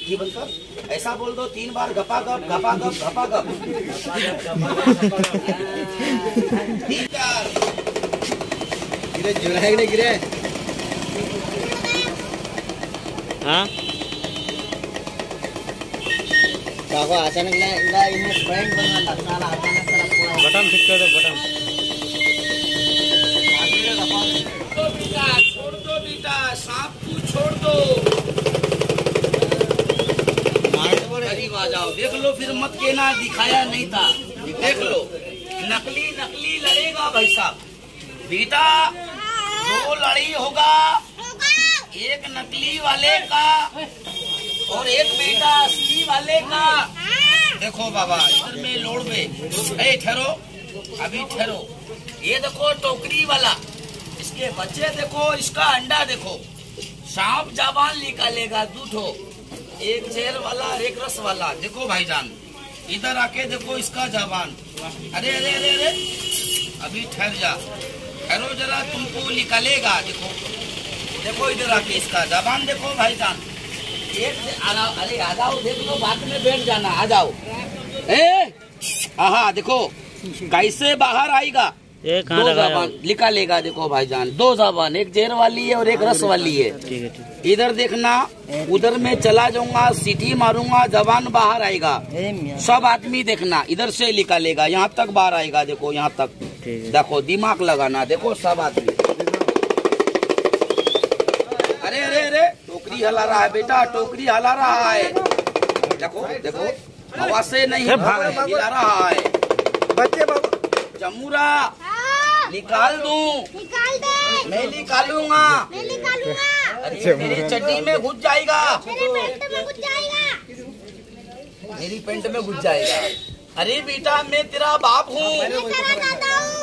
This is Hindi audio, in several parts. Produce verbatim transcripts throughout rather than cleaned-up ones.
जी बनकर ऐसा बोल दो तीन बार, गपा गप गपा गप गपा गप। गिरे गिरे गिरे हाँ काको अचानक ला ला इन्हें फ्रेंड बनना लगना ला अचानक तरफ पूरा बटन फिट कर दो बटन तो बेटा छोड़ दो बेटा, सांप को छोड़ दो। करीब आ जाओ, देख लो फिर मत कहना दिखाया नहीं था। देख लो नकली नकली लड़ेगा भाई साहब। बेटा दो लड़ाई होगा, एक नकली वाले का और एक बेटा असली वाले का। देखो बाबा इधर में लोड़ में, ए ठहरो अभी ठहरो। ये देखो टोकरी वाला, इसके बच्चे देखो, इसका अंडा देखो। सांप जाबान निकालेगा दूठो, एक जेल वाला एक रस वाला। देखो भाईजान इधर आके देखो इसका जाबान। अरे अरे अरे अरे अभी ठहर जा, ठहरो जरा, तुमको निकालेगा। देखो देखो इधर आके इसका जाबान देखो भाईजान। एक अरे आ जाओ, देख लो बात में बैठ जाना, आ जाओ। ए हाँ देखो कैसे बाहर आएगा। एक दो जबान निकालेगा देखो भाईजान, दो जबान, एक जेर वाली है और एक रस वाली है। ठीक है ठीक। इधर देखना, उधर में चला जाऊंगा, सीटी मारूंगा, जबान बाहर आएगा। सब आदमी देखना, इधर से निकालेगा, यहाँ तक बाहर आएगा। देखो यहाँ तक, देखो दिमाग लगाना, देखो सब आदमी। अरे अरे अरे टोकरी हला रहा है बेटा, टोकरी हला रहा है। देखो देखो हवा से नहीं हिला रहा है। बच्चे बाबा जमूरा निकाल दूं, निकाल दे, मैं निकालूंगा, मैं निकालूंगा। अरे मेरी चड्डी में घुस जाएगा, मेरे पेट में घुस जाएगा, मेरी पेंट में घुस जाएगा। अरे बेटा मैं तेरा बाप हूँ, मैं तेरा दादा हूँ।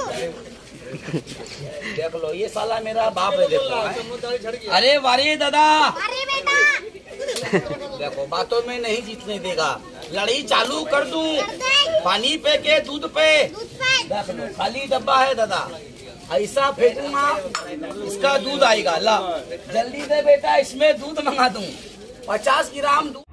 देख लो ये साला मेरा बाप है। देखो अरे वारे दादा, अरे बेटा देखो बातों में नहीं जीतने देगा। लड़ाई चालू कर दूं, कर दे, पानी पे के दूध पे। दूध पे, देख लो खाली डब्बा है दादा, ऐसा फेंकूंगा इसका दूध आएगा। ला जल्दी दे बेटा, इसमें दूध मंगा दूं, पचास ग्राम दूध।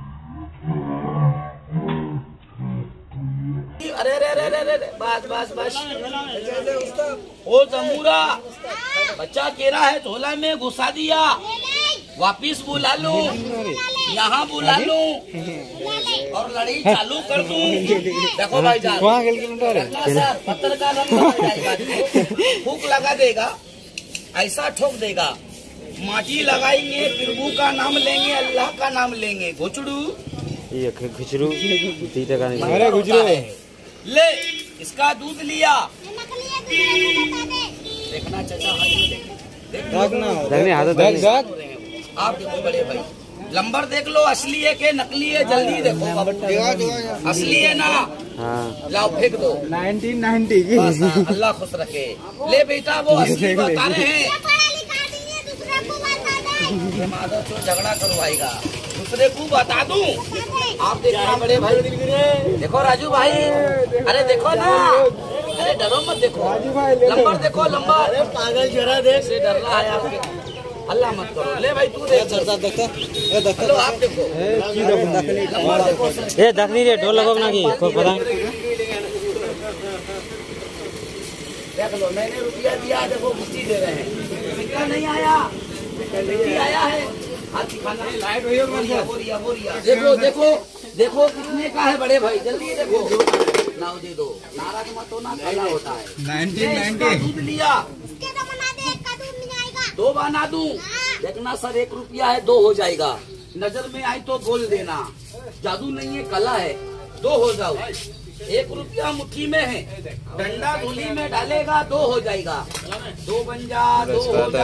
अरे अरे अरे अरे अरे बस बस बस। ओ जमूरा बच्चा केरा है, झोला में घुसा दिया, वापिस बुला लूं, यहाँ बुला लूं और लड़ाई चालू कर दूं। देखो भाईजान पत्थर का रंग हो जाएगा, फूक लगा देगा, ऐसा ठोक देगा। माटी लगाएंगे, प्रभु का नाम लेंगे, अल्लाह का नाम लेंगे। घुचड़ू ये घुचरू तीते का नहीं। अरे घुचड़ू ले, इसका दूध लिया। नकली है, दूसरे को बता दे। देखना चाचा हाथ में देख, देखने हाथ देख। आप देखो बड़े भाई, नंबर देख लो, असली है के नकली है, जल्दी देखो। असली है ना, हाँ लाओ फेंक दो। नाइनटीन नाइन्टी की बस, हाँ, अल्लाह खुश रखे। ले बेटा वो असली बता रहे हैं। ये पढ़ा लिखा नहीं है, दूसरे को बता दे, ये माधव जो झगड़ा करवाएगा, दूसरे को बता दूं। आप देखना बड़े भाई, देखो राजू भाई, अरे देखो ना, अरे डरो मत, देखो नंबर देखो, नंबर। पागल जरा देख से डर रहा है आपके, अल्लाह मत करो। ले भाई तू देख, चलो आप देखो नंबर देखो। ये दखनी रे ढोल लगो ना की कोई पता। देख लो मैंने रुपया दिया, देखो गुस्सी दे रहे हैं, सिक्का नहीं आया, गुस्सी आया है। हाथ दिखाना, लाइट हो बोरिया बोरिया बोरिया। देखो देखो देखो कितने का है बड़े भाई, जल्दी देखो। नाव दे दो, नाराज मत होना, काला होता है। नाइनटीन इसका नाइन्टी दूध लिया, इसके तो बना दे, एक का दूध नहीं आएगा। दो बना दूं। देखना सर एक रुपया है, दो हो जाएगा। नजर में आई तो बोल देना, जादू नहीं है कला है, दो हो जाओ। एक रुपया मुट्ठी में है, डंडा धूली में डालेगा, दो हो जाएगा। दो बन जा, दो हो जा,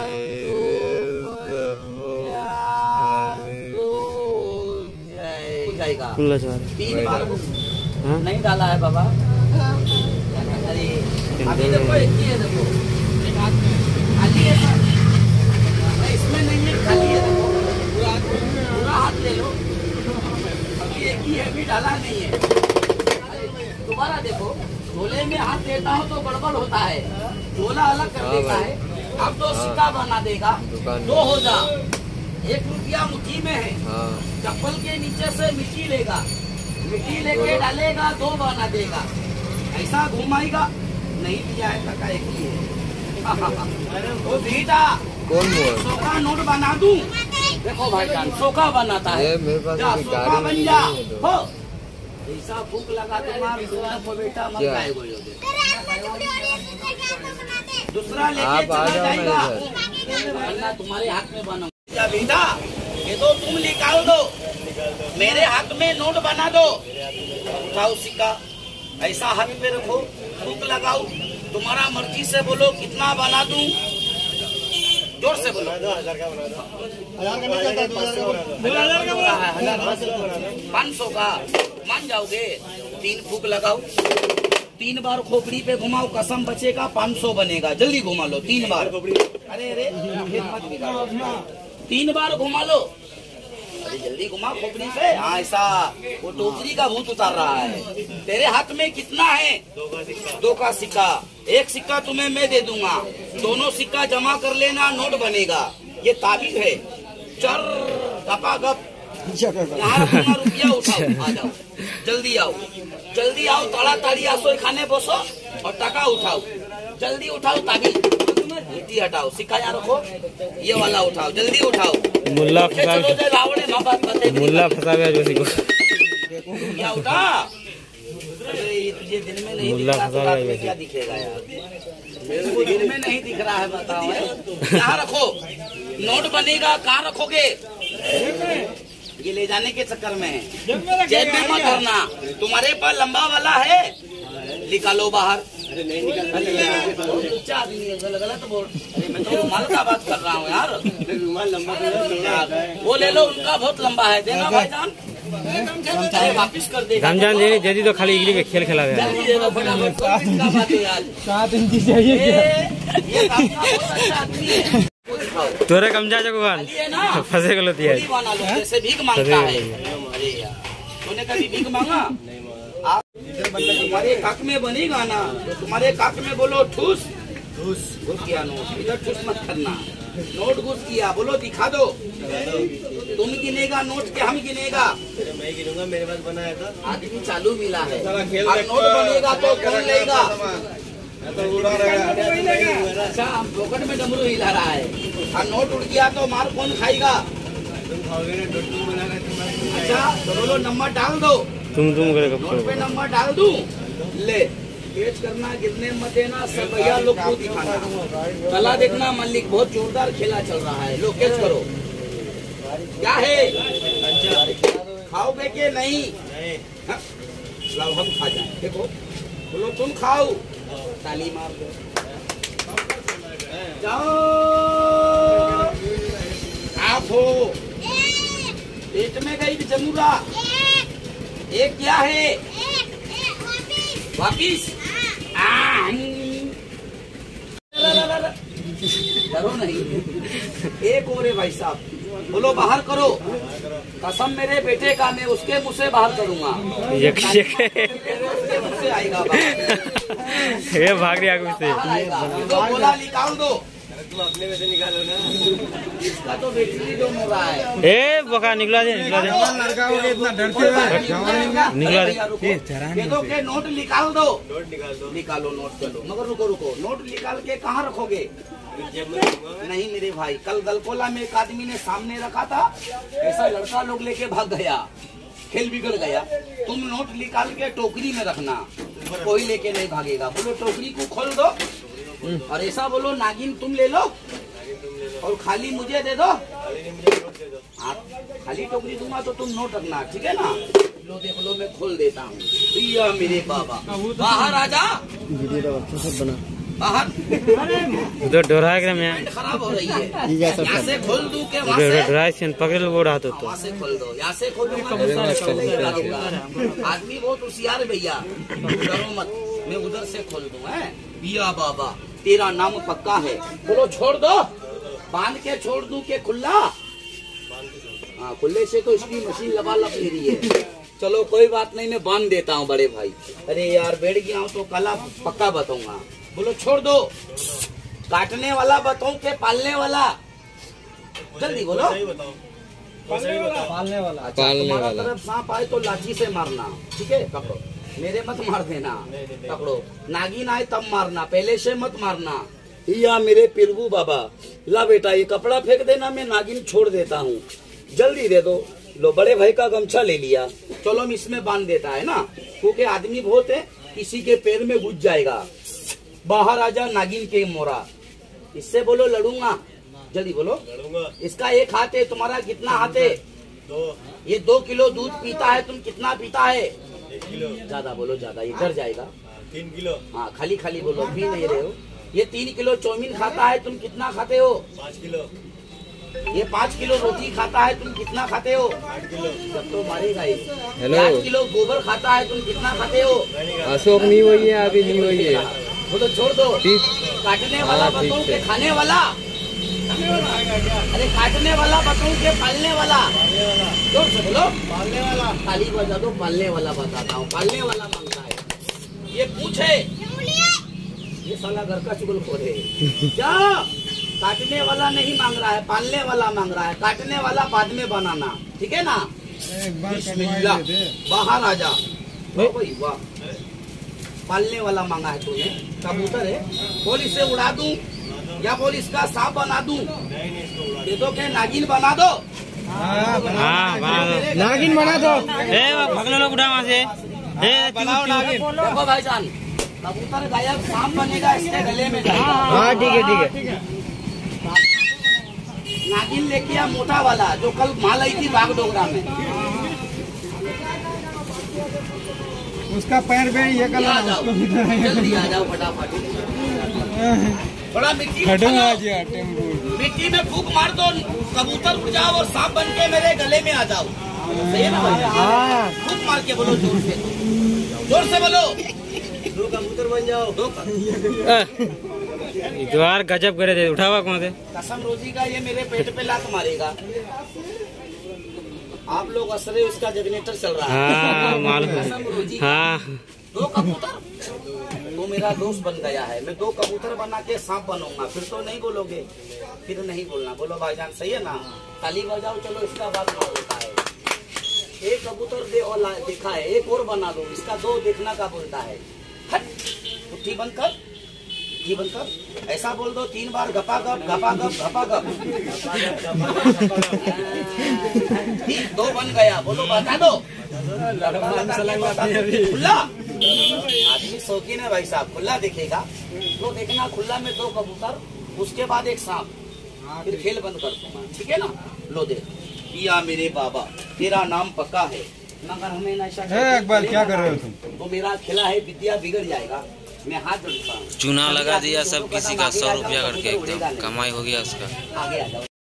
जाएगा। तीन बार नहीं डाला है बाबा। अरे अभी देखो एक ही है, देखो खाली है सर, इसमें नहीं है, खाली है। देखो पूरा हाथ ले लो, अभी एक ही है, अभी डाला नहीं है। दोबारा देखो, झोले में हाथ देता हो तो गड़बड़ होता है, झोला अलग कर देता है। अब तो सिक्का बना देगा, दो हो जा। एक रुपया मुट्ठी में है, चप्पल के नीचे से मिट्टी लेगा, मिट्टी लेके डालेगा, दो बना देगा, ऐसा घुमाएगा, नहीं दिया है टका एक ही है। वो बेटा कौन बोल सौ का नोट बना दूं? देखो भाई जान सौ का बनाता है, मेरे पास जा अभी सौ का गाड़ी बन नहीं जा है। हो ऐसा भूख लगा तुम्हारे को बेटा मत क्या? खाए बोलोगे, तेरे हाथ में टुकड़ी और ये दूसरे के हाथ में बना दे। दूसरा लेके आप आ चला जाओ जाएगा, ना इधर। वरना तुम्हारे हाथ में बना क्या बेटा, ये तो तुम निकाल दो, मेरे हाथ में नोट बना दो, उठाओ सिक्का, ऐसा हाथ पे रखो, भूख लगाओ, तुम्हारा मर्जी से बोलो कितना बना दूं, जोर से बोलो। पाँच सौ का मान जाओगे, तीन फूक लगाओ, तीन बार खोपड़ी पे घुमाओ, कसम बचेगा, पाँच सौ बनेगा, जल्दी घुमा लो तीन बार। अरे अरे फिर मत बिगाड़ो, तीन बार घुमा लो, अरे जल्दी घुमा खोपड़ी पे। हाँ ऐसा, वो टोकरी का भूत उतार रहा है। तेरे हाथ में कितना है? दो का सिक्का, एक सिक्का तुम्हें मैं दे दूंगा, दोनों सिक्का जमा कर लेना, नोट बनेगा। ये ताबीज है, चर गपा गप, यहाँ अपना रुपया उठाओ, आ जाओ, जल्दी आओ, जल्दी आओ, ताड़ा ताड़ी आसोई खाने बसो और टका उठाओ, जल्दी उठाओ, ताबीज मिट्टी हटाओ, सिक्का यहाँ रखो, ये वाला उठाओ, जल्दी उठाओ। मुल्ला फंसा चलो जो रावण है, माँ बाप बताए मुल्ला फंसा गया जोशी को। क्या उठा? अरे ये तुझे दिन में नहीं दिख मुल्ला रहा तो फंसा रात गया में क्या दिखेगा यार? मेरे को दिन में नहीं दिख रहा है, बताओ। कहाँ रखो? नोट बनेगा, कहाँ रखोगे? ये ले जाने के चक्कर में है, जेब में मत भरना। तुम्हारे पास लंबा वाला है, निकालो बाहर। अच्छा आदमी है, गलत बोल, अरे मैं तो रुमाल का बात कर रहा हूँ यार, रुमाल लंबा वो ले लो, उनका बहुत लंबा है, देना भाईजान, चाहे वापिस कर देगा। रमजान देने जल्दी तो खाली इगली में खेल खेला गया। जल्दी दे दो फटाफट, कोई का बात है यार। सात इंची चाहिए क्या? ये ये काका बहुत अच्छा आदमी है, तोरे कमजा जो गुगान ये ना फंसे गलो तिया थोड़ी बना लो, जैसे भीख मांगता है। अरे यार तूने कभी भीख मांगा? आप तुम्हारे काक में बनेगा ना, तो तुम्हारे काक में बोलो ठूस, ठूस घुस किया नोट, इधर ठूस मत करना, नोट घुस किया, बोलो दिखा दो, तुम गिनेगा नोट के हम गिनेगा? मैं गिनूंगा, मेरे पास बनाया था। आदमी चालू मिला है, और नोट बनेगा तो कौन लेगा? अच्छा हम पॉकेट में डमरू हिला रहा है, और नोट उड़ गया तो मार कौन खाएगा? तुम खाओगे ना, डोटू बना रहे तुम। अच्छा तो बोलो नंबर डाल दो, तुम तुम करे नोट पे नंबर डाल दूं, ले तेज करना, गिरने मत देना, सब भैया लोग को दिखाना, कला देखना। मल्लिक बहुत जोरदार खेला चल रहा है, लोग कैच करो, क्या है? खाओगे के नहीं? हाँ, लाओ हम खा जाए, देखो बोलो तुम खाओ, ताली मार दो, जाओ आप हो, पेट में गई जमुरा, एक क्या है? वापिस डरो नहीं, एक और है भाई साहब, बोलो बाहर करो, कसम मेरे बेटे का, मैं उसके मुँह से बाहर करूंगा, ये ये उसके मुँह से आएगा बाहर। ये भाग रही आगे से। बाहर आएगा, तो बोला निकाल दो, तुम अपने में से निकालो ना। इसका तो बैटरी दो हो रहा है। ए बका निकला दे, निकला दे, लड़का हो गया इतना डरते हुए। निकला दे। दे दो के नोट निकाल दो, नोट निकाल दो, निकालो नोट, चलो मगर रुको रुको, नोट निकाल के कहाँ रखोगे? जेब में रखूंगा। नहीं मेरे भाई, कल गलकोला में एक आदमी ने सामने रखा था, ऐसा लड़का लोग लेके भाग गया, खेल बिगड़ गया। तुम नोट निकाल के टोकरी में रखना, कोई लेके नहीं भागेगा। बोलो टोकरी को खोल दो, और ऐसा बोलो नागिन तुम ले लो और खाली मुझे दे दो। आप खाली टोकरी दूंगा तो तुम नोट रखना, ठीक है ना? लो देख लो, मैं खोल देता हूँ। भैया मेरे बाबा, बाहर आ जा, बाहर उधर डोरा है मैं खराब हो रही है। यहाँ से खोल दूं के वहाँ से? डोरा से पकड़ लो, वो रहा तो वहाँ से खोल दो, यहाँ से खोल दूंगा। आदमी बहुत होशियार है भैया, डरो मत, मैं उधर से खोल दूं। है भैया बाबा, तेरा नाम पक्का है, बोलो छोड़ दो, बांध के छोड़ दूं के खुला? हाँ खुले से तो इसकी मशीन लबा लब ले रही है। चलो कोई बात नहीं, मैं बांध देता हूँ बड़े भाई। अरे यार बैठ गया हूँ तो कला पक्का बताऊंगा। बोलो छोड़ दो, काटने वाला बताऊं के पालने वाला? जल्दी बोलो। पालने वाला अच्छा, पालने तुम्हारा वाला। तरफ सांप आए तो लाठी से मारना, ठीक है? पकड़ो, मेरे मत मार देना। पकड़ो, नागिन आए तब मारना, पहले से मत मारना। या मेरे पिरबू बाबा, ला बेटा ये कपड़ा फेंक देना, मैं नागिन छोड़ देता हूँ, जल्दी दे दो। लो, बड़े भाई का गमछा ले लिया, चलो हम इसमें बांध देता है ना, क्योंकि आदमी बहुत है, किसी के पैर में घुस जाएगा। बाहर आजा नागिन के मोरा, इससे बोलो लड़ूंगा, जल्दी बोलो। लड़ूंगा। इसका एक हाथ है, तुम्हारा कितना हाथ है? दो। ये दो किलो दूध पीता है, तुम कितना पीता है? एक किलो। ज्यादा बोलो, ज्यादा, ये डर जाएगा। तीन किलो। हाँ, खाली खाली बोलो, पी नहीं रहे हो। ये तीन किलो चौमीन खाता है, तुम कितना खाते हो? पाँच किलो। ये पाँच किलो रोटी खाता है, तुम कितना खाते हो? आठ किलो। जब तो मारेगा ये। हेलो। आठ किलो गोबर खाता है, तुम कितना खाते हो? अशोक नहीं हुई है, अभी नहीं हुई है। वो तो छोड़ दो। ठीक। काटने वाला हाँ, ठीक बताऊं है। के खाने वाला? अरे काटने वाला बताऊं के पालने वाला? जोर से बोलो। पालने वाला। खाली बजा दो, पालने वाला बताता हूँ। पालने वाला मांगता है, ये पूछे, ये साला घर का चुगल खोरे क्या? काटने वाला नहीं मांग रहा है, पालने वाला मांग रहा है। काटने वाला बाद में बनाना, ठीक है ना? बिस्मिल्लाह, बाहर आ जा। वाह भाई वाह, पालने वाला मांगा है तूने, कबूतर है। बोल इसे उड़ा दूं या बोल इसका सांप बना दूं? नहीं नहीं इसको उड़ा। ये तो क्या नागिन बना दो? हाँ बना दो, नागिन बना दो। ए भगलो लोग उठा वहाँ से, ए बनाओ नागिन। देखो भाईजान, कबूतर गायब, सांप बनेगा इसके गले में जाएगा। हाँ ठीक है ठीक है। नागिन लेके आ मोटा वाला, जो कल माल आई थी बाग डोगरा में। उसका पैर में ये ये आ जाओ, जल्दी आ जाओ फटाफट। थोड़ा मिट्टी में चलो। मिट्टी में फूक मार दो, कबूतर उड़ जाओ और सांप बन के मेरे गले में आ जाओ। सही है ना भाई? फूक मार के बोलो, जोर से, जोर से बोलो। दो कबूतर बन जाओ। दो द्वार गजब करे थे, उठावा कौन थे? कसम रोजी का ये मेरे पेट पे लात मारेगा। आप लोग असरे, उसका जनरेटर चल रहा है। हाँ मालूम है। कसम रोजी, हाँ दो कबूतर, तो मेरा दोस्त बन गया है। मैं दो कबूतर बना के सांप बनूंगा, फिर तो नहीं बोलोगे, फिर नहीं बोलना। बोलो भाईजान, सही है ना? ताली बजाओ, चलो इसका बात क्या होता है। एक कबूतर दे और ला- देखा है, एक और बना दो, इसका दो देखना का बोलता है। हट, उठी बंद कर, उठी बंद कर, ऐसा बोल दो तीन बार, गपा गप गपा गप गपा गप। ठीक, दो बन गया, बोलो बता दो। खुला आदमी शौकीन है भाई साहब, खुला देखेगा तो देखना, खुला में दो कबूतर, उसके बाद एक सांप, फिर खेल बंद कर दूंगा, ठीक है ना? लो देख, पिया मेरे बाबा, तेरा नाम पक्का है, मगर हमें नशा एक बार क्या कर रहे हो तुम? तो मेरा खिला है, विद्या बिगड़ जाएगा, मैं हाथ जोड़ता हूँ। चूना लगा दिया सब किसी का, सौ रुपया करके एकदम कमाई हो गया उसका। आगे आ जाओ।